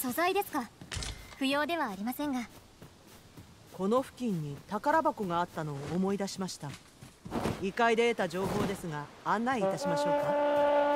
素材ですか。不要ではありませんが。 この付近に宝箱があったのを思い出しました。異界で得た情報ですが、案内いたしましょうか。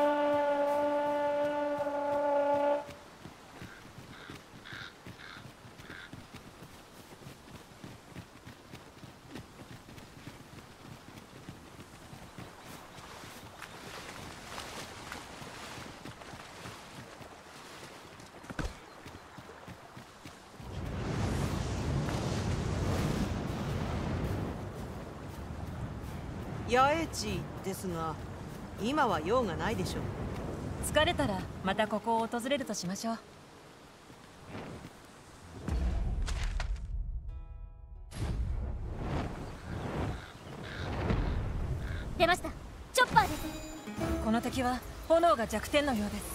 野営地ですが、今は用がないでしょう。 疲れたらまたここを訪れるとしましょう。 出ました。チョッパーです。 この敵は炎が弱点のようです。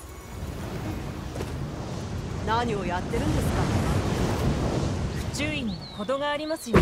何をやってるんですか。 不注意にも程がありますよ。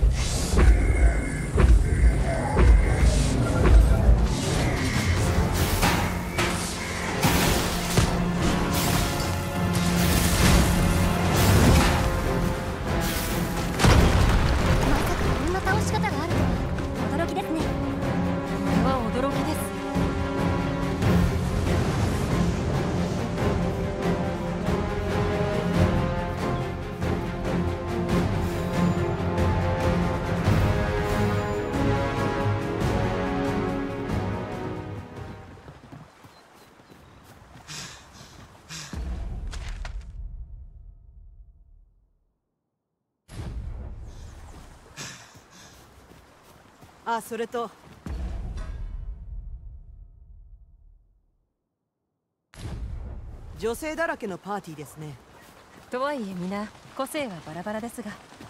あ、それと女性だらけのパーティーですね。 とはいえ皆個性はバラバラですが。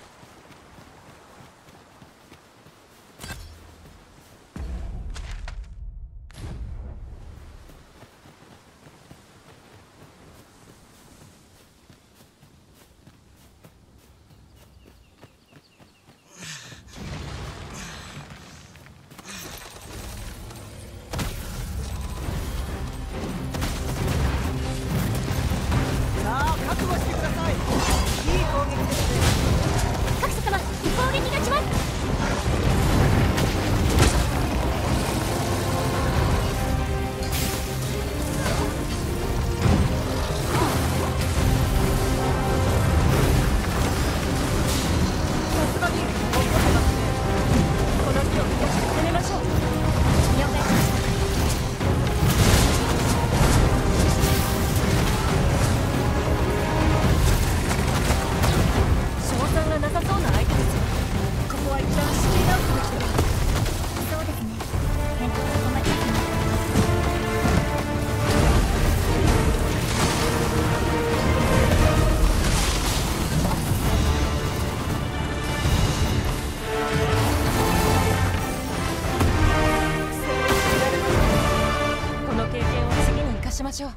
しましょう。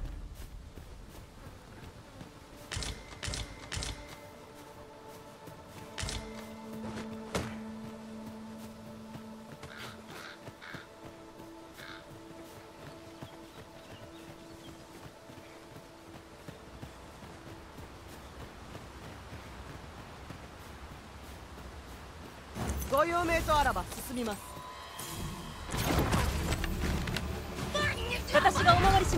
ご用命とあらば進みます。 私がお回りします。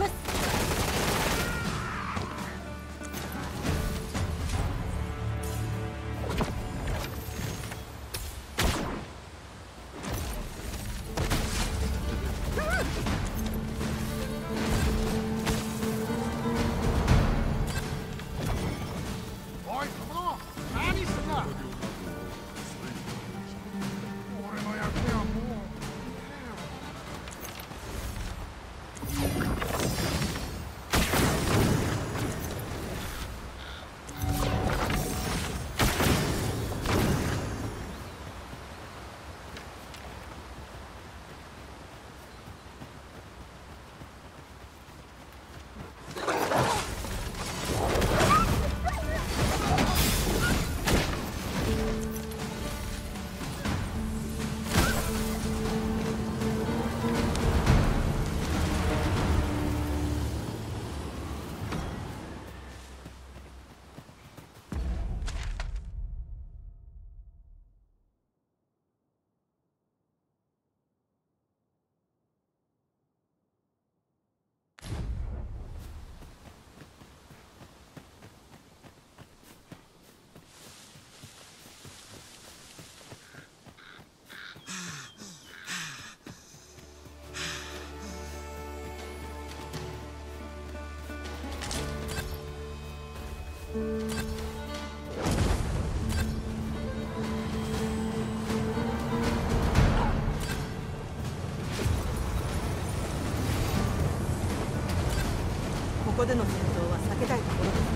こでの戦闘は避けたいところです。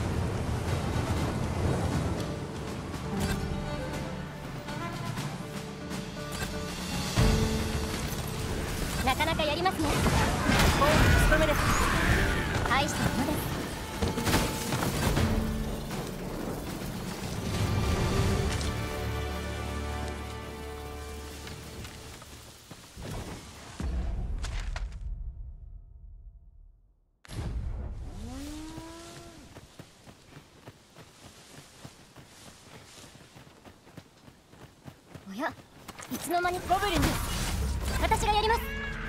なかなかやりますね。 務めです。 大したものです。おや、いつの間にゴブリンです。私がやります。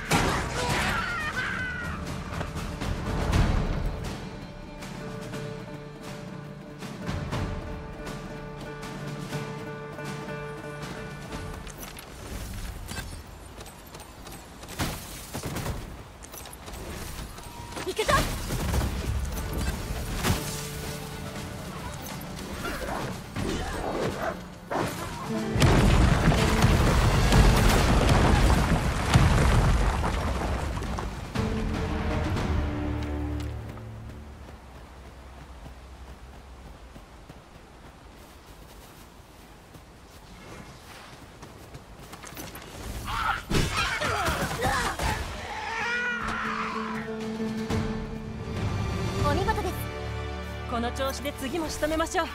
行くぞ。お見事です。 この調子で次も仕留めましょう。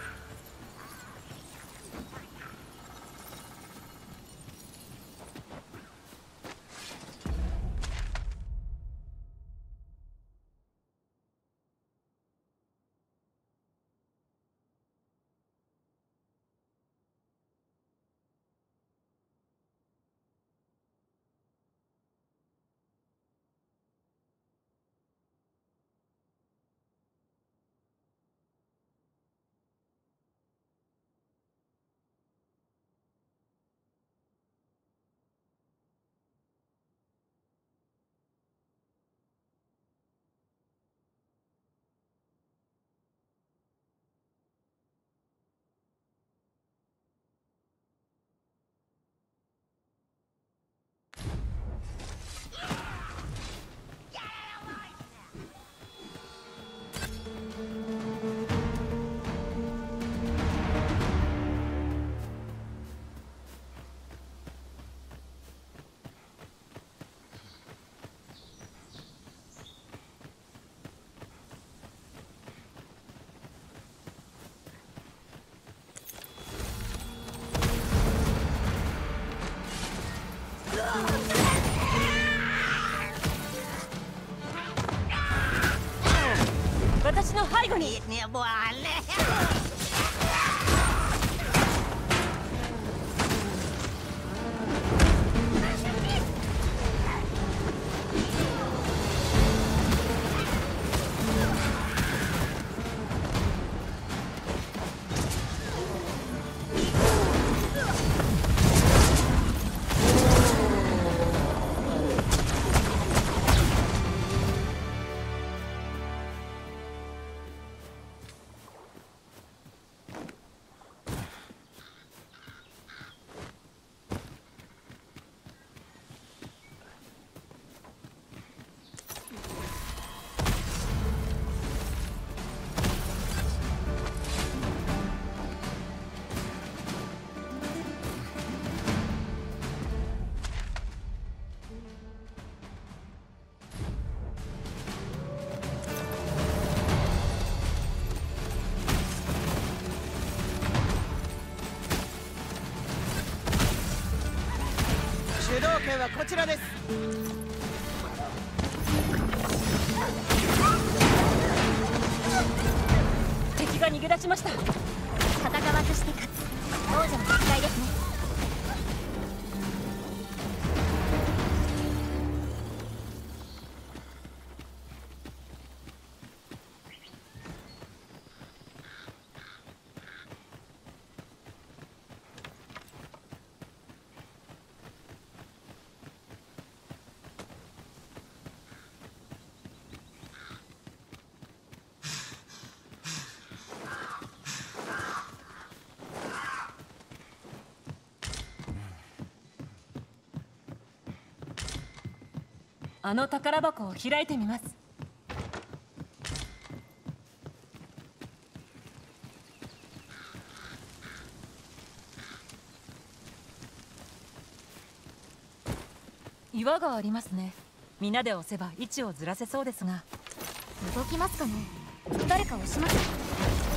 私の背後に。 主導権はこちらです。 敵が逃げ出しました。 戦わずして勝つ王者の戦いですね。 あの宝箱を開いてみます。 岩がありますね。皆で押せば位置をずらせそうですが。 動きますかね。誰か押しますか。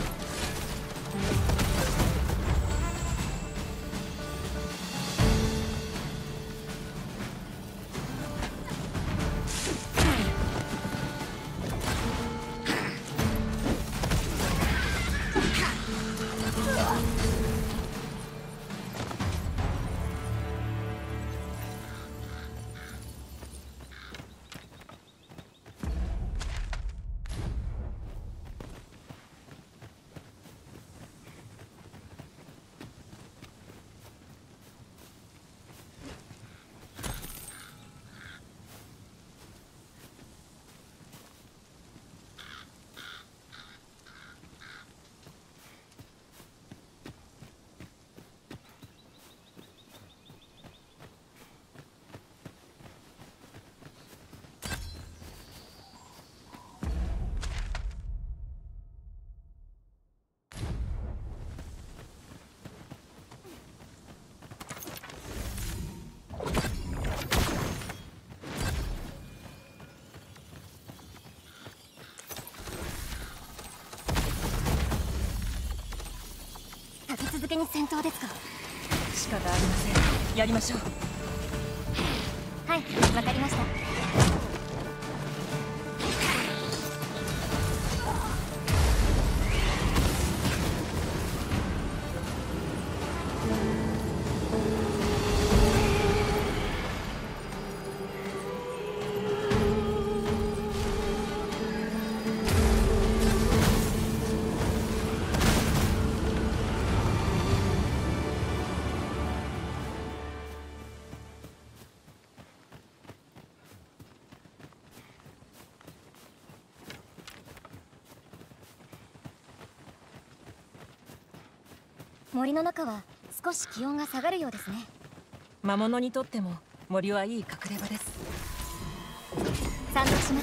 立て続けに戦闘ですか。 仕方ありません。やりましょう。 はい、わかりました。森の中は少し気温が下がるようですね。 魔物にとっても森はいい隠れ場です。 賛同します。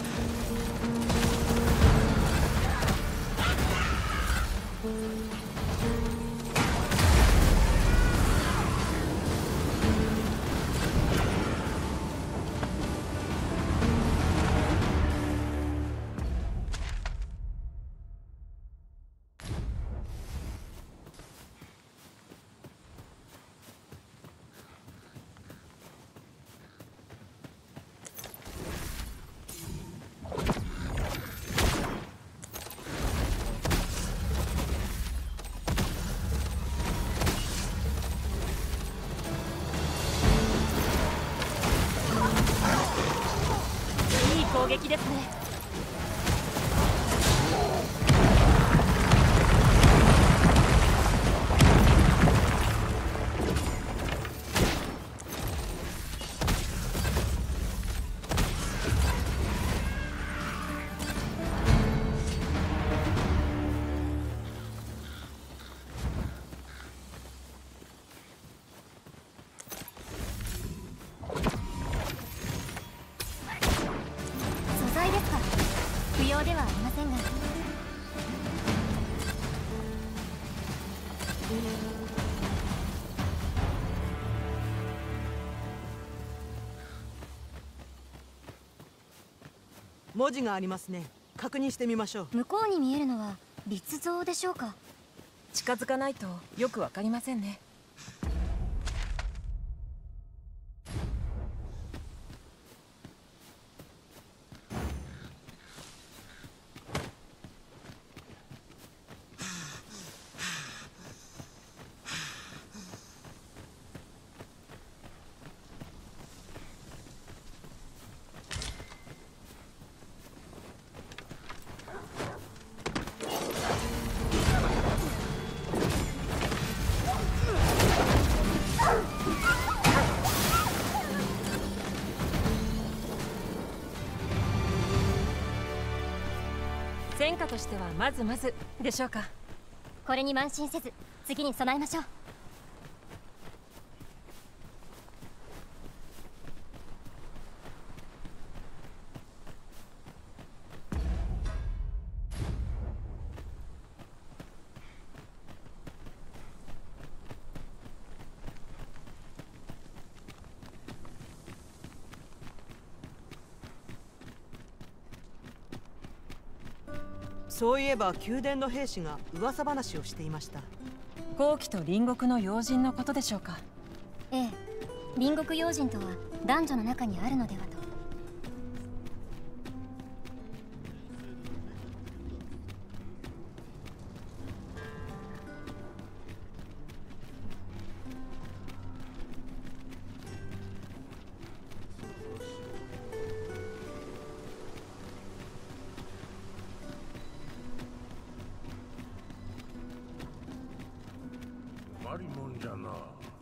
いい攻撃ですね。 素材ですか。不要ではありませんが。 文字がありますね。確認してみましょう。 向こうに見えるのは立像でしょうか。 近づかないとよくわかりませんね。戦果としてはまずまずでしょうか。 これに慢心せず次に備えましょう。 そういえば宮殿の兵士が噂話をしていました。 後期と隣国の要人のことでしょうか。 ええ、隣国要人とは男女の中にあるのではと。 ありもんじゃな。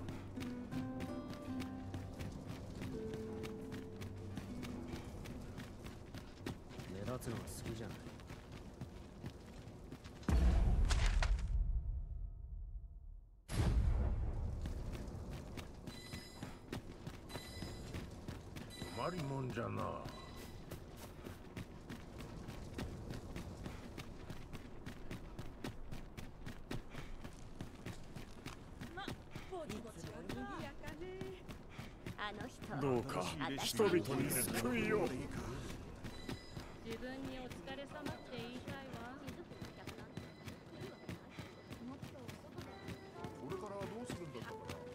目立つのは好きじゃない。 ありもんじゃな。どうか人々に救いを。 自分にお疲れ様って言いたいわ。 これからどうするんだったか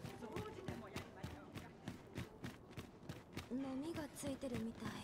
な。 のみがついてるみたい。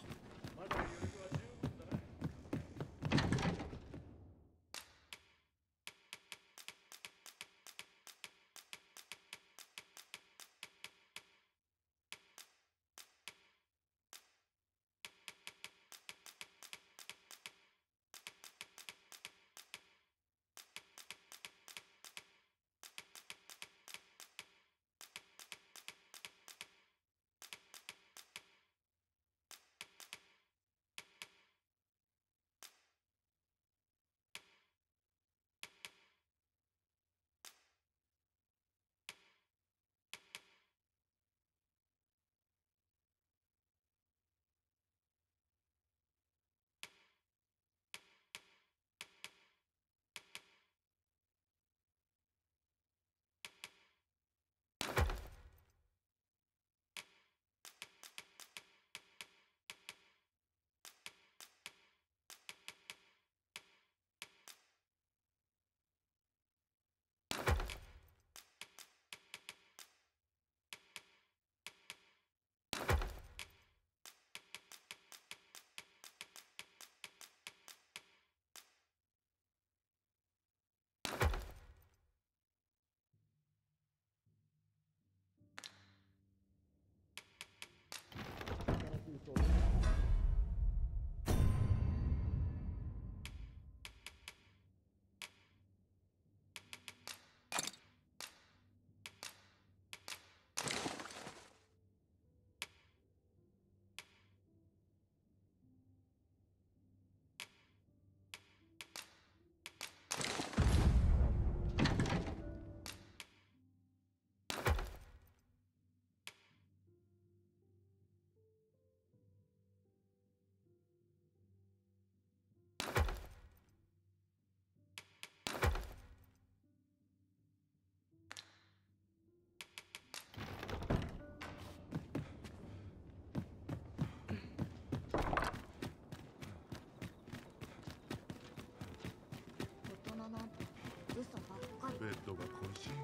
ベッドが恋しいな。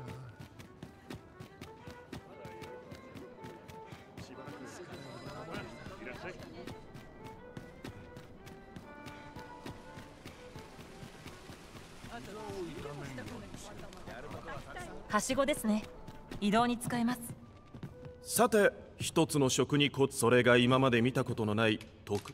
しばらくいらっしゃい。 はしごですね。移動に使えます。 さて、一つの職にそれが今まで見たことのない徳。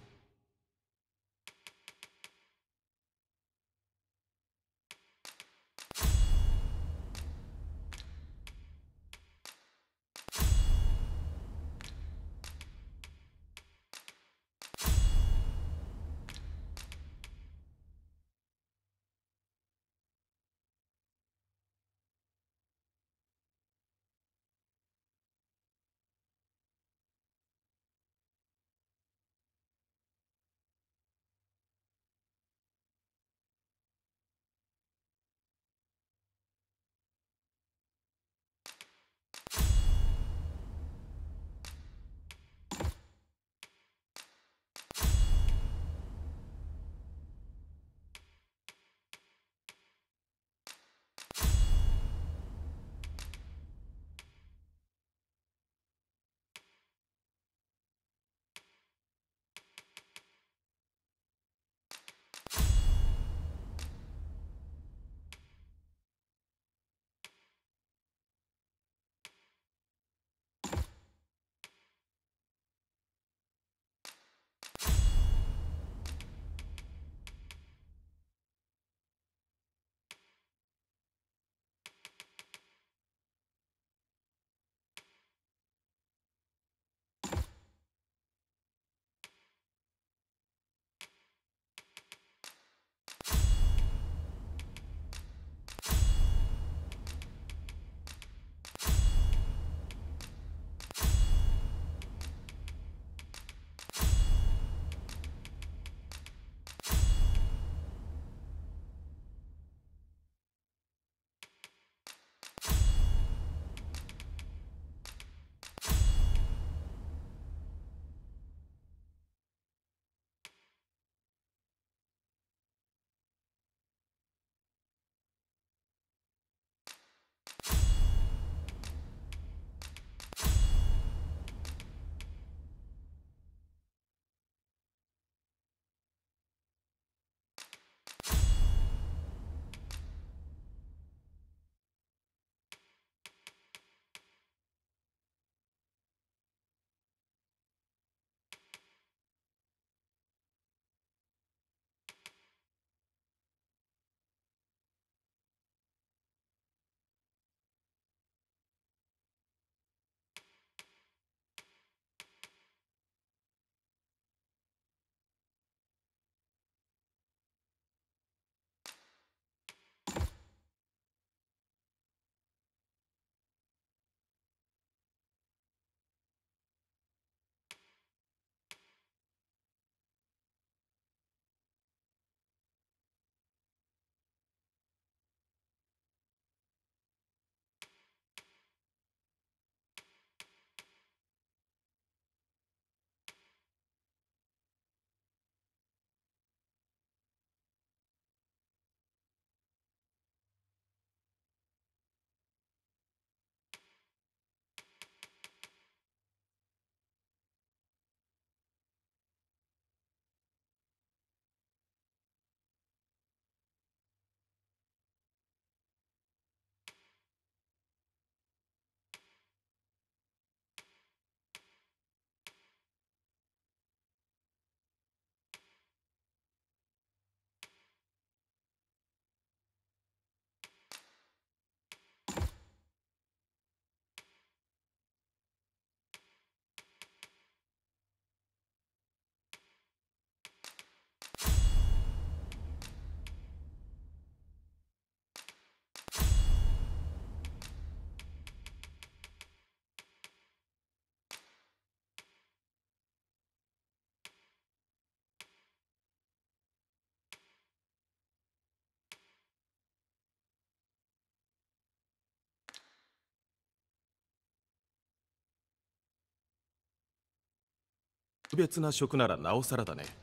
特別な職ならなおさらだね。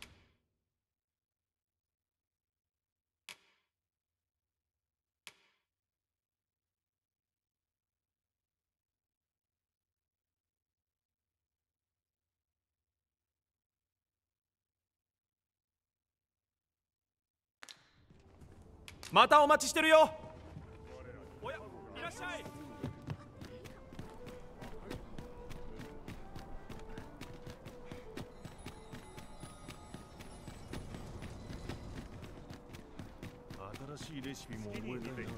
またお待ちしてるよ。おや、いらっしゃい。 新しいレシピも覚えたいな。 いい出会いでも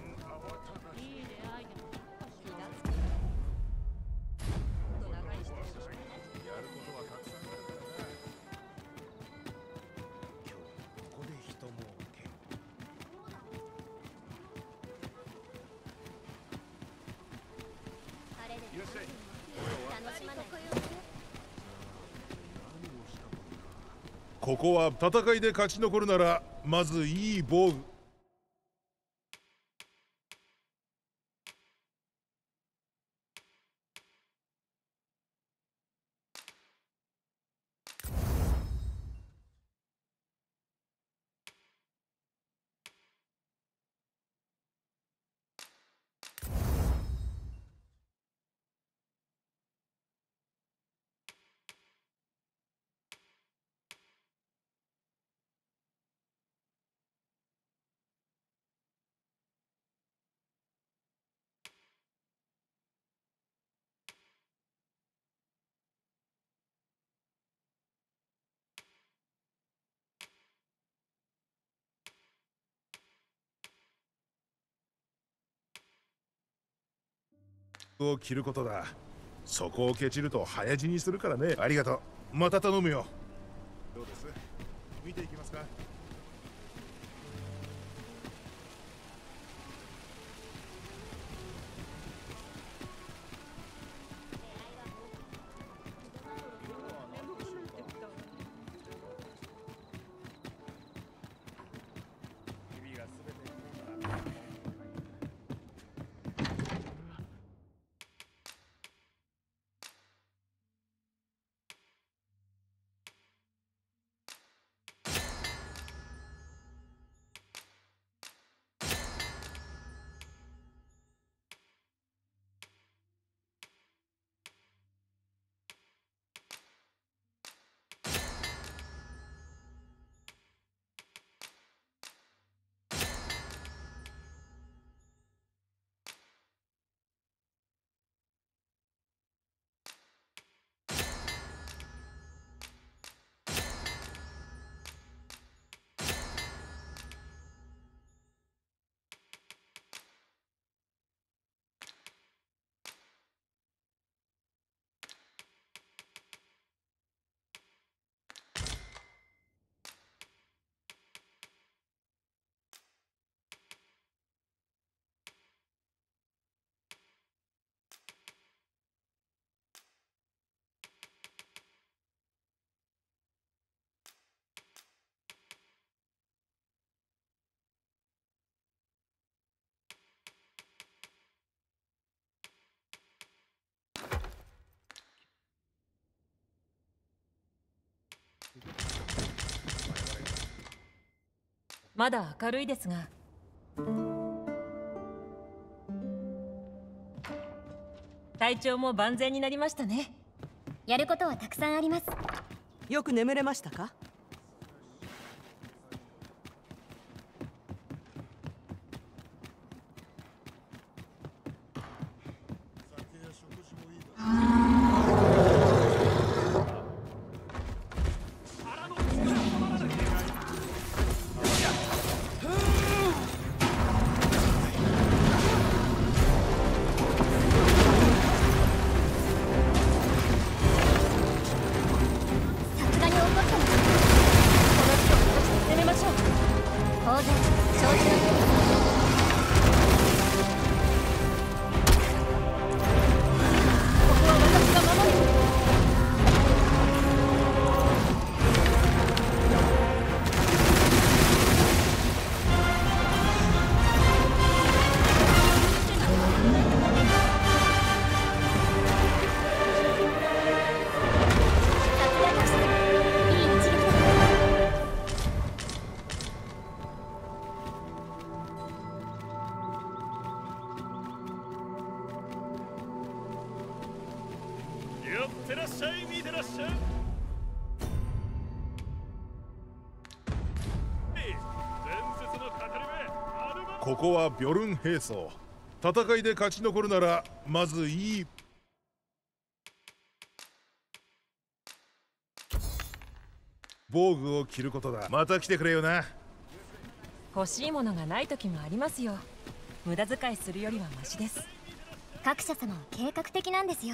あれで楽しまない。 ここは戦いで勝ち残るならまずいい防具。を着ることだ。そこをケチると早死にするからね。ありがとう。また頼むよ。どうです？見ていきますか？ まだ明るいですが、体調も万全になりましたね。 やることはたくさんあります。 よく眠れましたか？ さすがに怒ったの。 ってらっしゃい、見てらっしゃい。 ここはビョルン兵装。戦いで勝ち残るならまずいい防具を着ることだ。また来てくれよな。 欲しいものがない時もありますよ。無駄遣いするよりはマシです。 各社様は計画的なんですよ。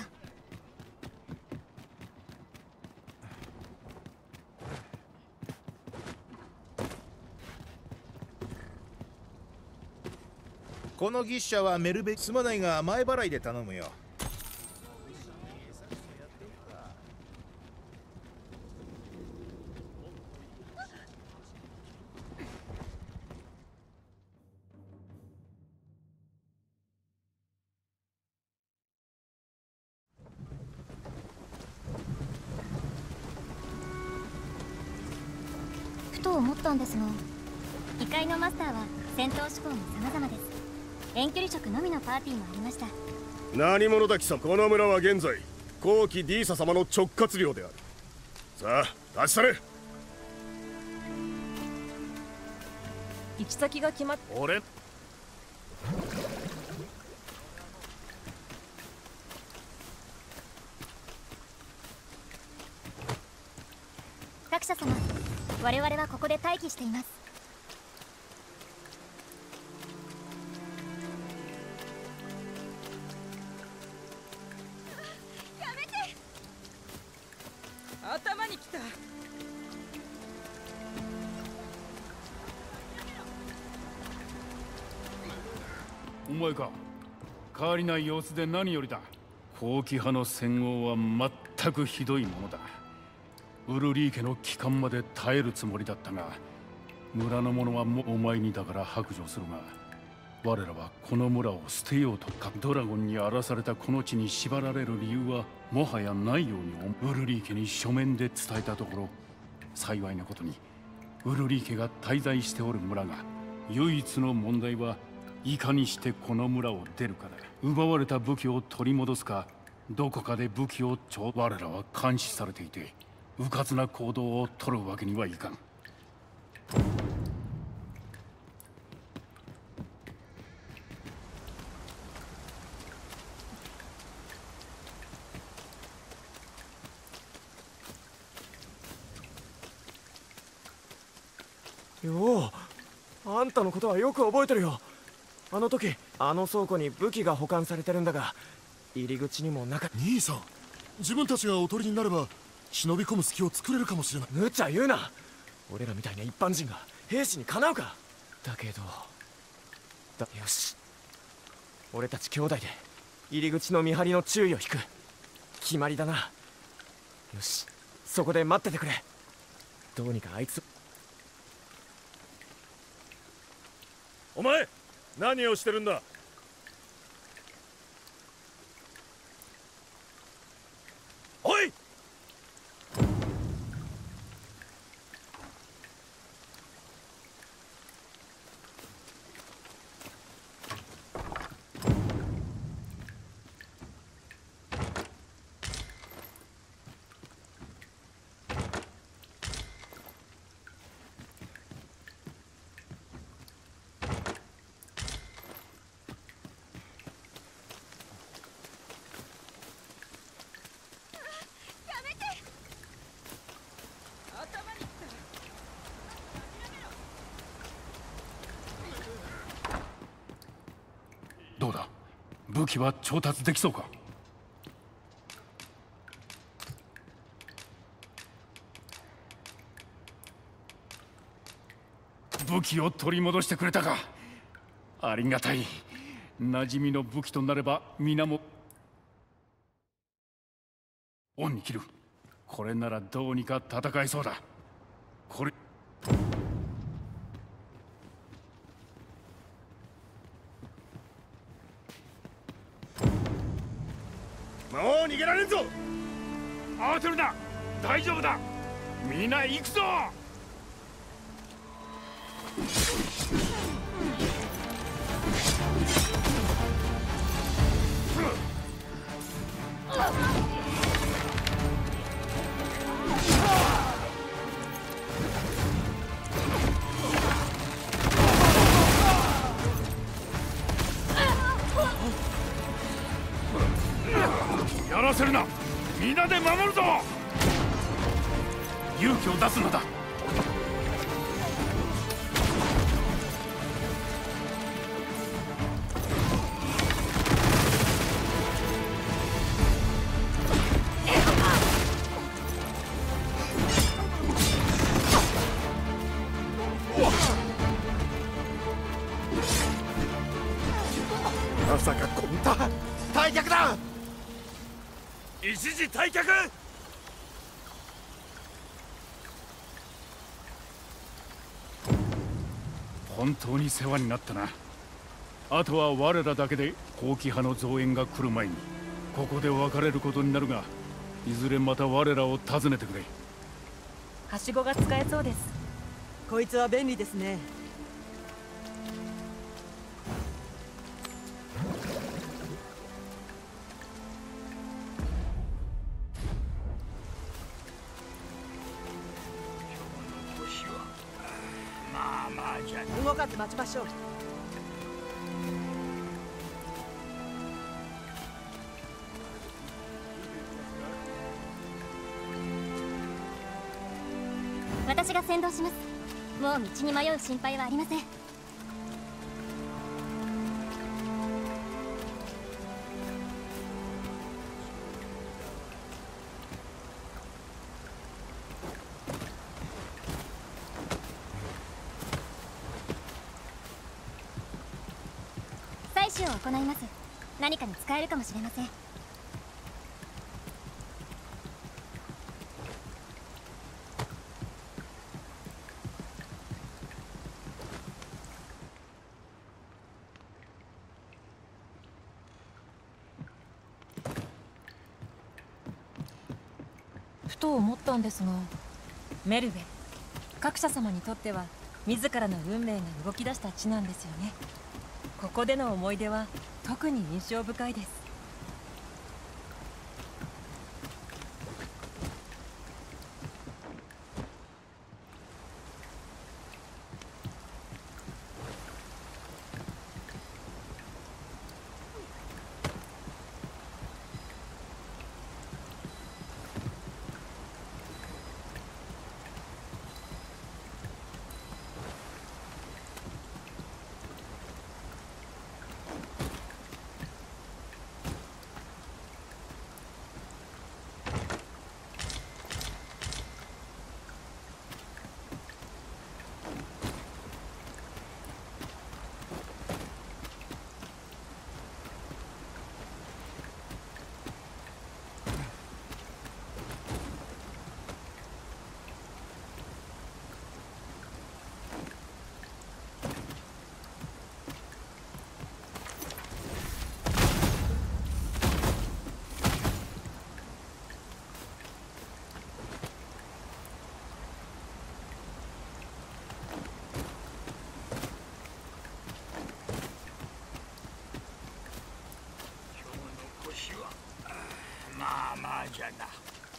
この牛車はメルベすまないが前払いで頼むよ。 ふと思ったんですが、異界のマスターは戦闘志向も様々です。遠距離職のみのパーティーもありました。 何者だ貴様。この村は現在後期ディーサ様の直轄領である。さあ立ち去れ。 行き先が決まっ俺各社様、我々はここで待機しています。 頭に来た。 お前か。変わりない様子で何よりだ。後期派の戦王は全くひどいものだ。ウルリー家の帰還まで耐えるつもりだったが、村の者はもうお前にだから白状するが、我らはこの村を捨てようとかドラゴンに荒らされたこの地に縛られる理由はもはやないように思う。ウルリー家に書面で伝えたところ、幸いなことにウルリー家が滞在しておる村が、唯一の問題はいかにしてこの村を出るかだ。奪われた武器を取り戻すか、どこかで武器を我らは監視されていて、迂闊な行動を取るわけにはいかん。 よう、あんたのことはよく覚えてるよ。あの時あの倉庫に武器が保管されてるんだが、入り口にもなかった。 兄さん、自分たちがおとりになれば忍び込む隙を作れるかもしれない。 無茶言うな。俺らみたいな一般人が兵士にかなうか。だけどよし、俺たち兄弟で入り口の見張りの注意を引く。決まりだな。よし、そこで待っててくれ。どうにかあいつ。 お前何をしてるんだ。おい、 どうだ、武器は調達できそうか。武器を取り戻してくれたか。ありがたい。馴染みの武器となれば皆も恩に切る。これならどうにか戦えそうだ。これもう逃げられんぞ。 慌てるな、大丈夫だ。みんな行くぞ。 な。皆で守るぞ。勇気を出すのだ。 まさかこんな退却だ。 一時退却。 本当に世話になったな。あとは我らだけで後期派の増援が来る前にここで別れることになるが、いずれまた我らを訪ねてくれ。 はしごが使えそうです。 こいつは便利ですね。動かず待ちましょう。 私が先導します。もう道に迷う心配はありません。採取を行います。何かに使えるかもしれません。 ふと思ったんですが、メルベ、各社様にとっては自らの運命が動き出した地なんですよね。ここでの思い出は特に印象深いです。 じゃな。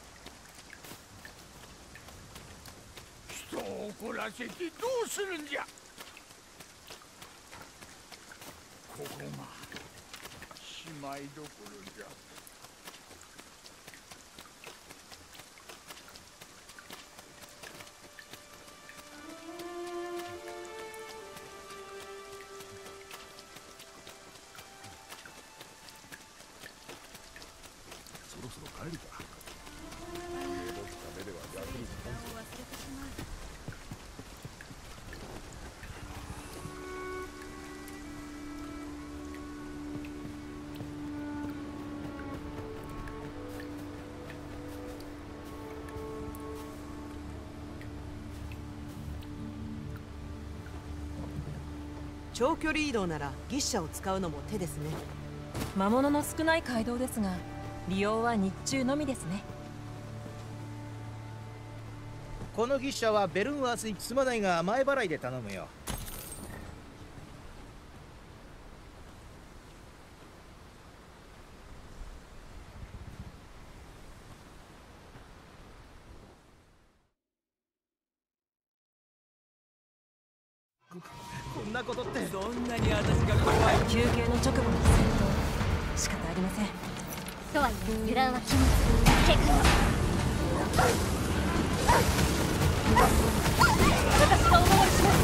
人を怒らせてどうするんじゃ。ここがしまいどころじゃ。 そろそろ帰るか。 長距離移動なら牛車を使うのも手ですね。 魔物の少ない街道ですが、利用は日中のみですね。 この牛車はベルンワースに積まないが前払いで頼むよ。 こんなことってどんなに私が怖い。 休憩の直後の戦闘、仕方ありません。 とはいえ油断は禁物。警戒を。私がお守りします。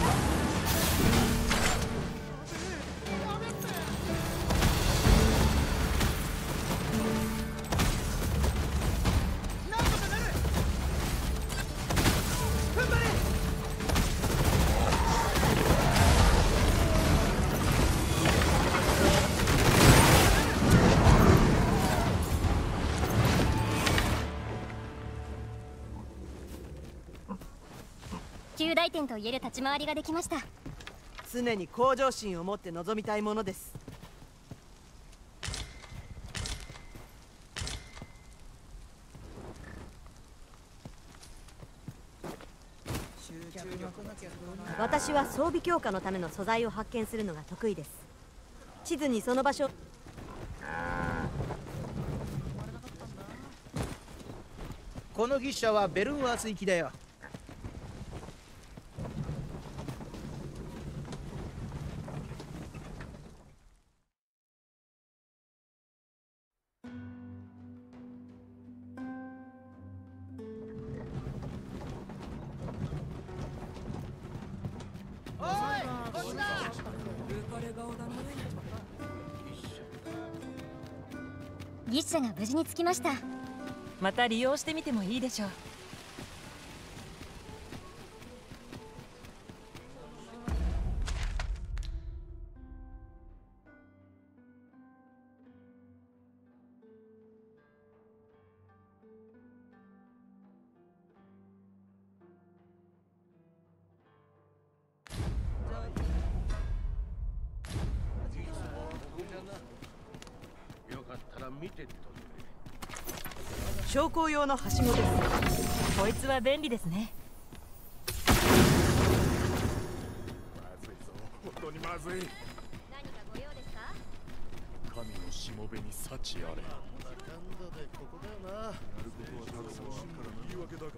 及第点と言える立ち回りができました。 常に向上心を持って臨みたいものです。 私は装備強化のための素材を発見するのが得意です。地図にその場所。 この牛舎はベルンワース行きだよ。 牛舎が無事に着きました。 また利用してみてもいいでしょう。 昇降用のはしごです。 こいつは便利ですね。 まずいぞ、本当にまずい。 何かご用ですか？ 神のしもべに幸あれ。なんだでここだよな。やることはたくさんあるから言い訳だから。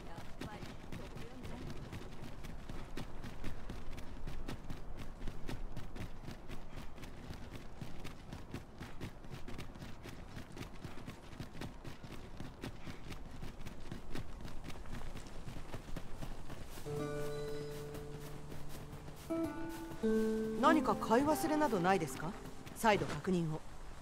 何か買い忘れなどないですか？再度確認を。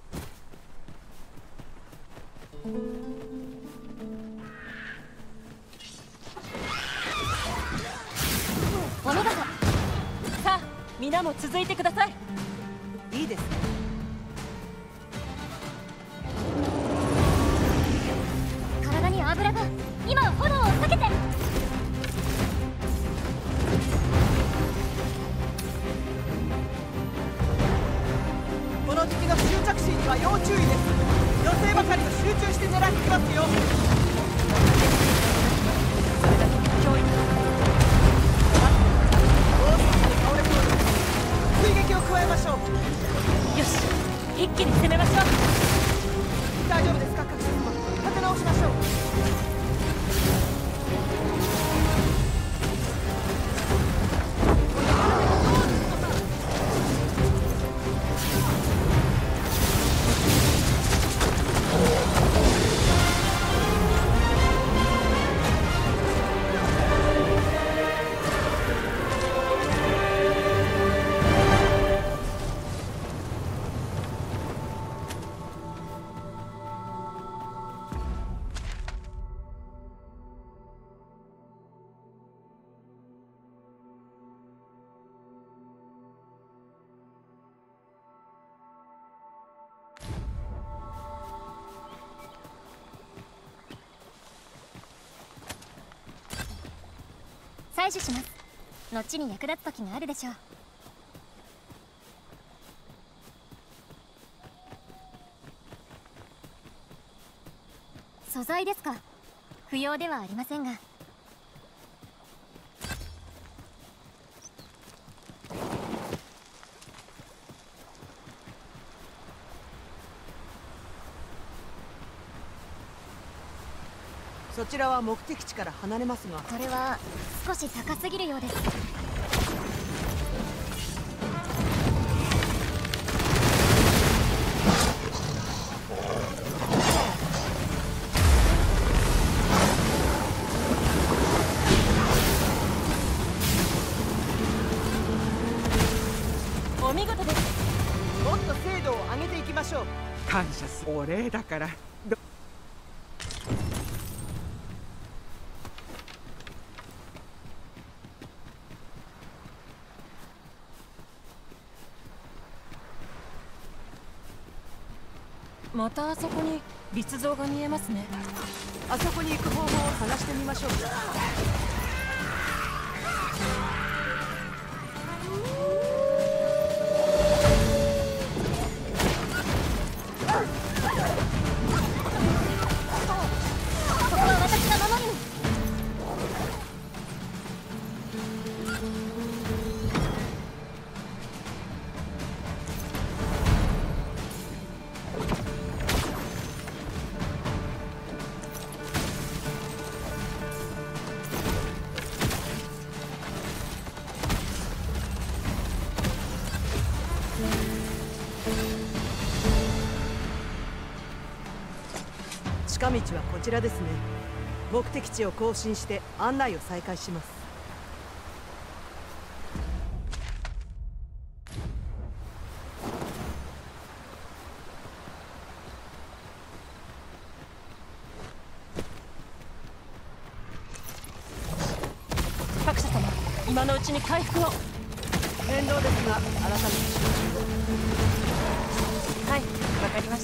お見事。 さあ皆も続いてください。 いいですね。 体に油が。今は炎を避けて。 この敵の執着心には要注意です。女性ばかりを集中して狙ってきますよ。それだけの脅威だ。大きく倒れそうです。追撃を加えましょう。 よし、一気に攻めましょう。 大丈夫ですか、各様。立て直しましょう。 採取します。後に役立つ時があるでしょう。素材ですか？不要ではありませんが。 そちらは目的地から離れますが、 これは少し高すぎるようです。 お礼だから。 またあそこに立像が見えますね。 あそこに行く方法を探してみましょうか。 ここは私が守る。 近道はこちらですね。目的地を更新して案内を再開します。 各社様、今のうちに回復を。 面倒ですが改めて集中を。 はい、わかりました。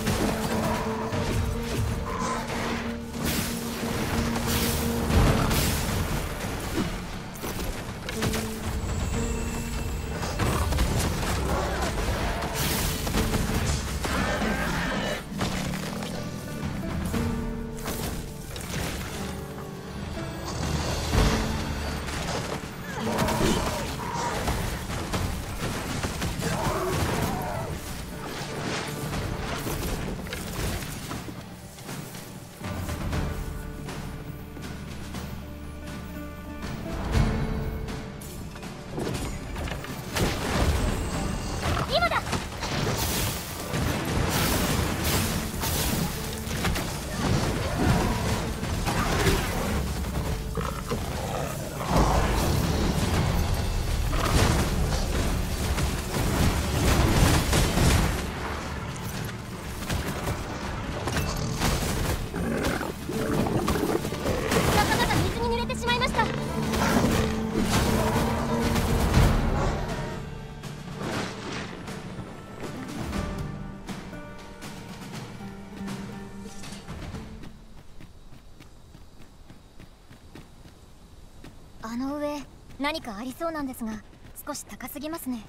あの上、何かありそうなんですが、少し高すぎますね。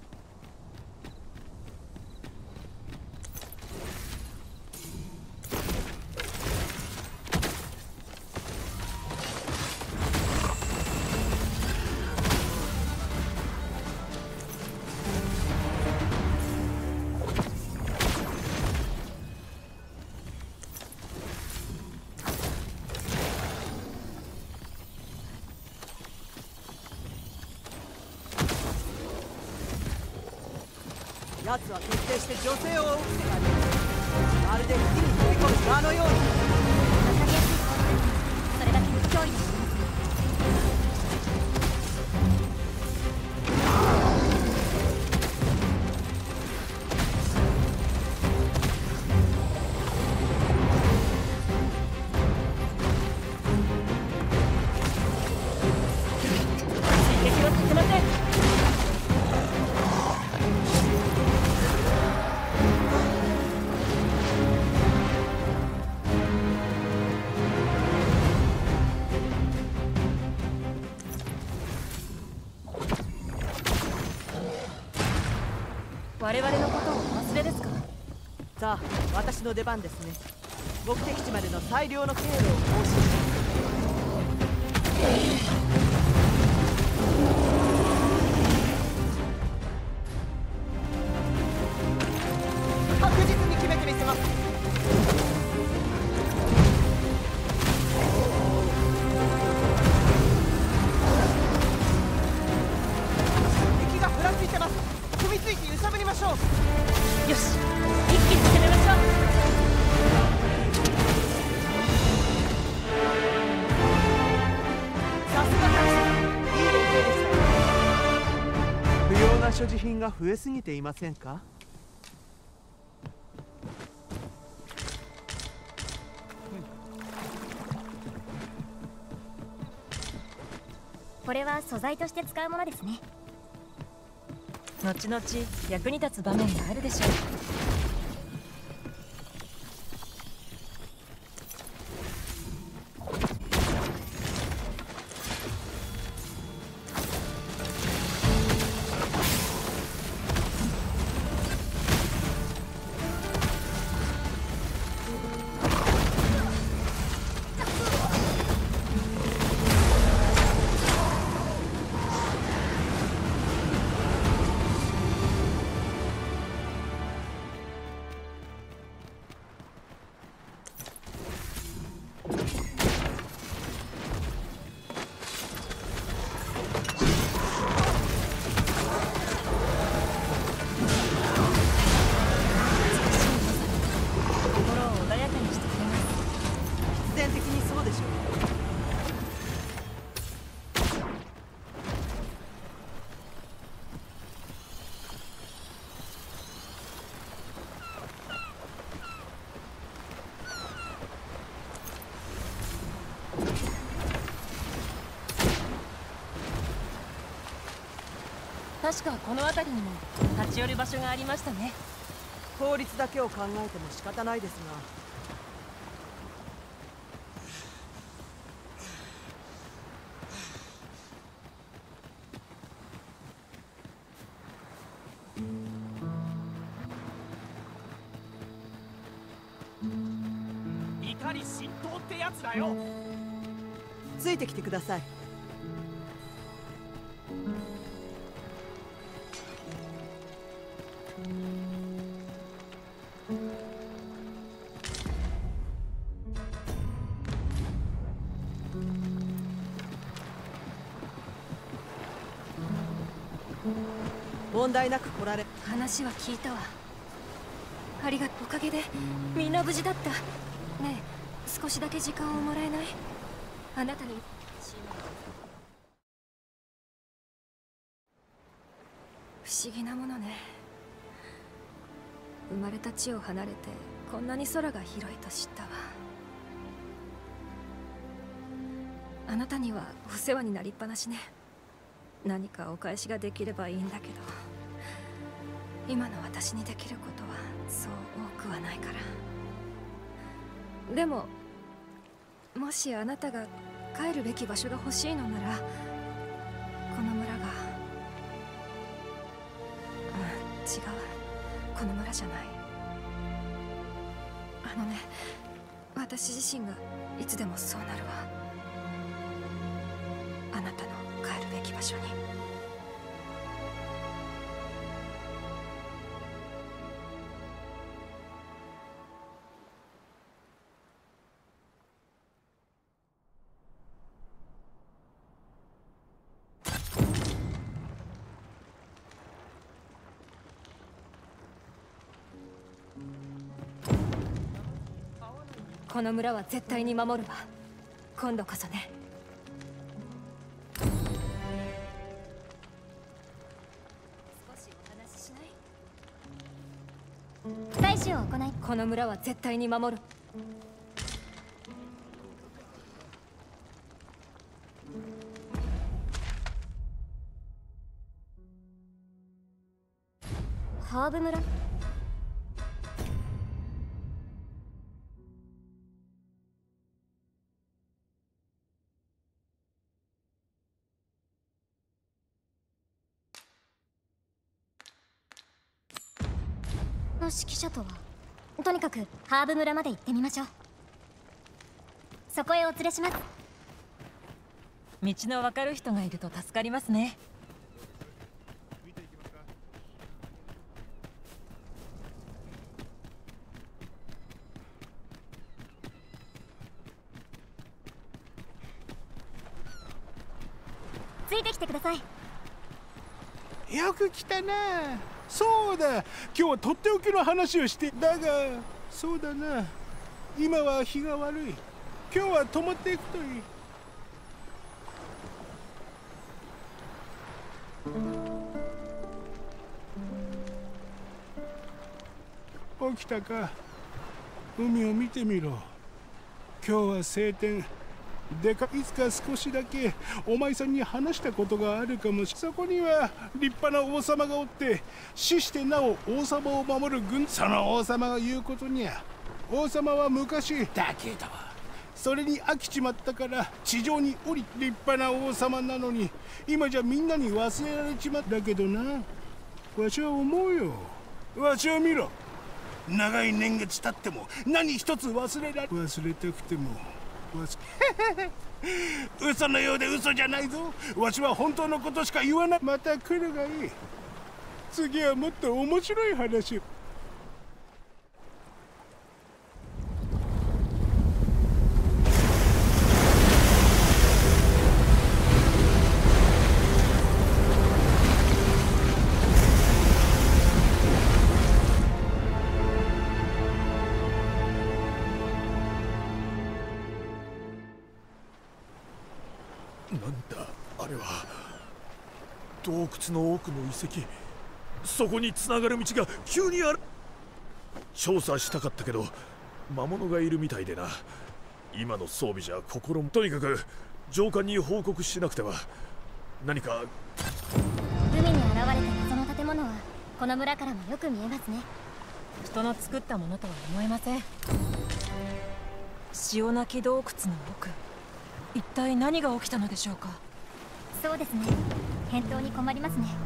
奴は徹底して女性を追う癖があります。まるで火に飛び込む蛾のように。 それだけの脅威です。 敵は立てません。我々のことをお忘れですか？ さあ、私の出番ですね。目的地までの最良の経路を更新します。確実に決めてみせます。敵がふらついてます。踏みついて揺さぶりましょう。 よし、一気に攻めましょう。 さすが大使、いい連携でした。不要な所持品が増えすぎていませんか？ これは素材として使うものですね。 後々役に立つ場面があるでしょう。確かこの辺りにも立ち寄る場所がありましたね。 効率だけを考えても仕方ないですが。怒り浸透ってやつだよ。 ついてきてください。問題なく来られ。 話は聞いたわ。ありがとう。おかげでみんな無事だった。ねえ、少しだけ時間をもらえない？あなたに。不思議なものね。生まれた地を離れてこんなに空が広いと知ったわ。あなたにはお世話になりっぱなしね。何かお返しができればいいんだけど、今の私にできることはそう多くはないから。でももしあなたが帰るべき場所が欲しいのなら、この村が違う、この村じゃない。あのね、私自身がいつでもそうなるわ。あなたの帰るべき場所に。この村は絶対に守るわ。今度こそね。 採取を行い、 この村は絶対に守る。 ハーブ村。の指揮者とは、とにかくハーブ村まで行ってみましょう。そこへお連れします。 道の分かる人がいると助かりますね。 ついてきてください。 よく来たな。そうだ、今日はとっておきの話をして。だがそうだな、今は日が悪い。今日は泊まっていくといい。起きたか。海を見てみろ。今日は晴天。 いつか少しだけお前さんに話したことがあるかもしれない。そこには立派な王様がおって、死してなお王様を守る軍。その王様が言うことにゃ、王様は昔だけどそれに飽きちまったから地上に降り、立派な王様なのに今じゃみんなに忘れられちまった。だけどな、わしは思うよ。わしを見ろ。長い年月経っても何一つ忘れたくても嘘のようで嘘じゃないぞ。わしは本当のことしか言わない。また来るがいい。次はもっと面白い話を。 なんだあれは。洞窟の奥の遺跡、そこに繋がる道が急にある。調査したかったけど魔物がいるみたいでな。今の装備じゃ心も。とにかく上官に報告しなくては。何か海に現れた謎の建物はこの村からもよく見えますね。 人の作ったものとは思えません。潮なき洞窟の奥、一体何が起きたのでしょうか。 そうですね、返答に困りますね。